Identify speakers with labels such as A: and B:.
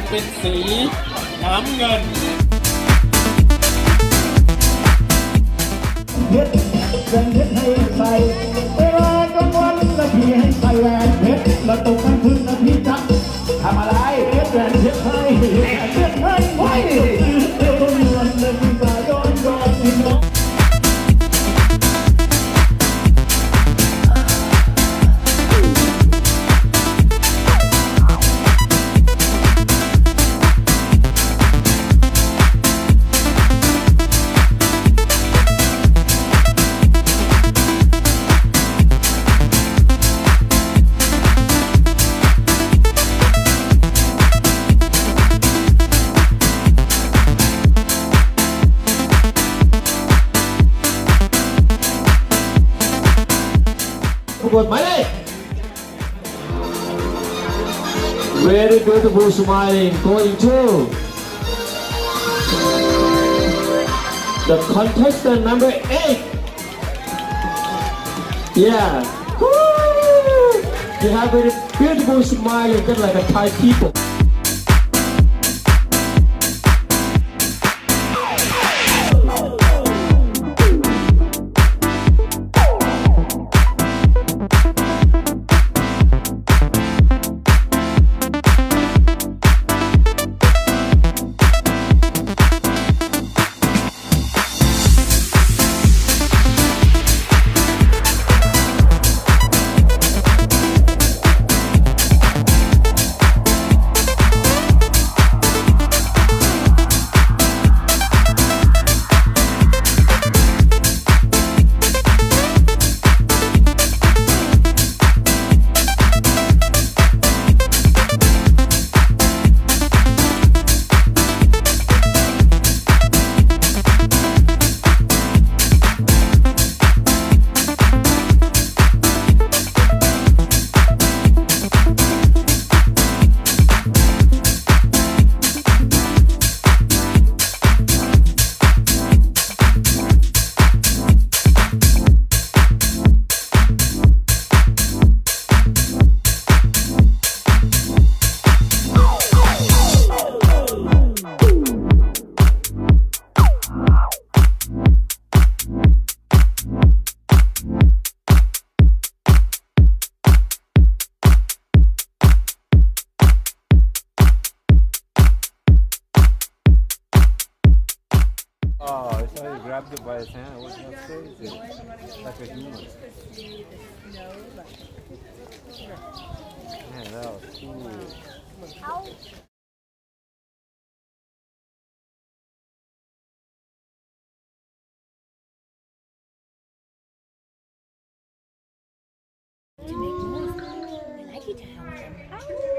A: เป็นสีน้ำเงิน
B: เพชรเป็นเพชรให้ใส่เวลากลางวันนะพี่ให้ใส่แหวนเพชรแล้วตกกลางคืนนะพี่จะทำอะไรเพชรแหวนเพชรให้เพชรให้ไว้เดี๋ยวต้องเงินเลยพี่มาย้อนพี่น้อง
C: หมายเลข Very beautiful smiling going to the contestant number 8. Yeah. You have very beautiful smiling just like a Thai people.
D: Oh, I saw you grabbed it by his hand. It wasn't that crazy. Like a human. Man, that was cool.
E: To make noise, we like it to have